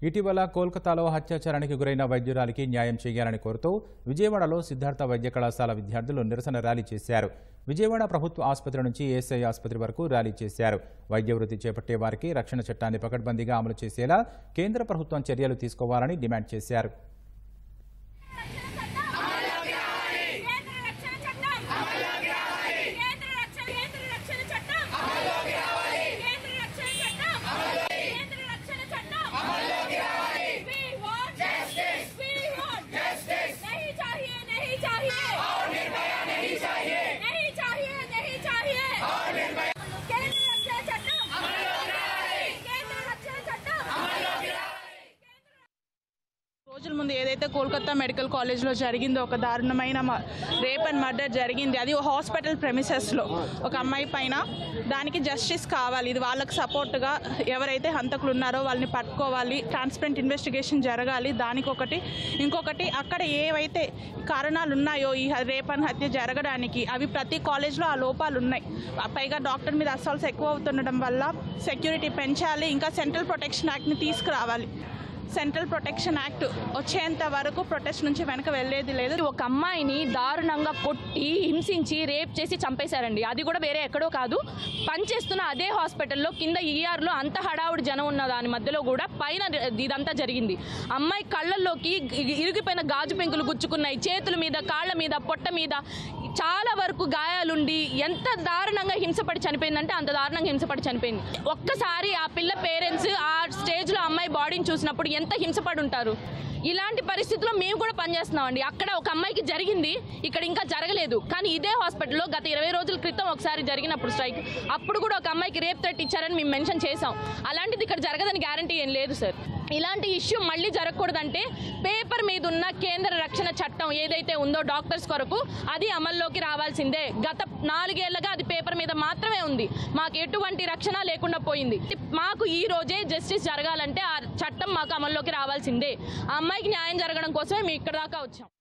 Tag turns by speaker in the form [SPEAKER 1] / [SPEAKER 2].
[SPEAKER 1] ఇటీవల కోల్కతాలో అత్యాచారానికి గురైన వైద్యురాలికి న్యాయం చేయాలని కోరుతూ విజయవాడలో సిద్ధార్థ వైద్య కళాశాల విద్యార్థులు నిరసన ర్యాలీ చేశారు. విజయవాడ ప్రభుత్వ ఆసుపత్రి నుంచి ఏఎస్ఐ ఆసుపత్రి వరకు ర్యాలీ చేశారు. వైద్య వృత్తి చేపట్టే వారికి రక్షణ చట్టాన్ని పకడ్బందీగా అమలు చేసేలా కేంద్ర ప్రభుత్వం చర్యలు తీసుకోవాలని డిమాండ్ చేశారు.
[SPEAKER 2] రోజుల ముందు ఏదైతే కోల్కతా మెడికల్ కాలేజ్లో జరిగిందో ఒక దారుణమైన రేప్ అండ్ మర్డర్ జరిగింది. అది హాస్పిటల్ ప్రెమిసెస్లో ఒక అమ్మాయి పైన. దానికి జస్టిస్ కావాలి. ఇది వాళ్ళకి సపోర్ట్గా ఎవరైతే హంతకులు ఉన్నారో వాళ్ళని పట్టుకోవాలి. ట్రాన్స్పరెంట్ ఇన్వెస్టిగేషన్ జరగాలి. దానికి ఇంకొకటి అక్కడ ఏవైతే కారణాలు ఉన్నాయో ఈ రేప్ అండ్ హత్య జరగడానికి అవి ప్రతి కాలేజ్లో ఆ లోపాలు ఉన్నాయి. పైగా డాక్టర్ మీద అస్సాల్ట్స్ ఎక్కువ అవుతుండడం వల్ల సెక్యూరిటీ పెంచాలి. ఇంకా సెంట్రల్ ప్రొటెక్షన్ యాక్ట్ని తీసుకురావాలి. సెంట్రల్ ప్రొటెక్షన్ యాక్ట్ వచ్చేంత వరకు ప్రొటెస్ట్ నుంచి వెనక వెళ్ళేది లేదు.
[SPEAKER 3] ఒక అమ్మాయిని దారుణంగా కొట్టి హింసించి రేప్ చేసి చంపేశారండి. అది కూడా వేరే ఎక్కడో కాదు, పనిచేస్తున్న అదే హాస్పిటల్లో కింద ఈఆర్లో అంత హడావుడి జనం ఉన్న దాని మధ్యలో కూడా పైన ఇదంతా జరిగింది. అమ్మాయి కళ్ళల్లోకి ఇరిగిపోయిన గాజు పెంకులు గుచ్చుకున్నాయి. చేతుల మీద, కాళ్ళ మీద, పొట్ట మీద చాలా వరకు గాయాలుండి ఎంత దారుణంగా హింసపడి చనిపోయిందంటే అంత దారుణంగా హింసపడి చనిపోయింది. ఒక్కసారి ఆ పిల్ల పేరెంట్స్ ఆ స్టేజ్లో అమ్మాయి బాడీని చూసినప్పుడు ఎంత హింసపడి ఉంటారు. ఇలాంటి పరిస్థితుల్లో మేము కూడా పనిచేస్తున్నామండి. అక్కడ ఒక అమ్మాయికి జరిగింది, ఇక్కడ ఇంకా జరగలేదు. కానీ ఇదే హాస్పిటల్లో గత 20 రోజుల క్రితం ఒకసారి జరిగినప్పుడు స్ట్రైక్, అప్పుడు కూడా ఒక అమ్మాయికి రేప్ థ్రెట్ ఇచ్చారని మేము మెన్షన్ చేసాం. అలాంటిది ఇక్కడ జరగదని గ్యారంటీ ఏం లేదు సార్. ఇలాంటి ఇష్యూ మళ్ళీ జరగకూడదంటే పేపర్ మీద ఉన్న కేంద్ర రక్షణ చట్టం ఏదైతే ఉందో డాక్టర్స్ కొరకు అది అమల్లోకి రావాల్సిందే. గత 4 ఏళ్లుగా అది పేపర్ మీద మాత్రమే ఉంది. మాకు ఎటువంటి రక్షణ లేకుండా పోయింది. మాకు ఈ రోజే జస్టిస్ జరగాలంటే ఆ చట్టం మాకు అమల్లోకి రావాల్సిందే. ఆ అమ్మాయికి న్యాయం జరగడం కోసమే మేము ఇక్కడ దాకా వచ్చాం.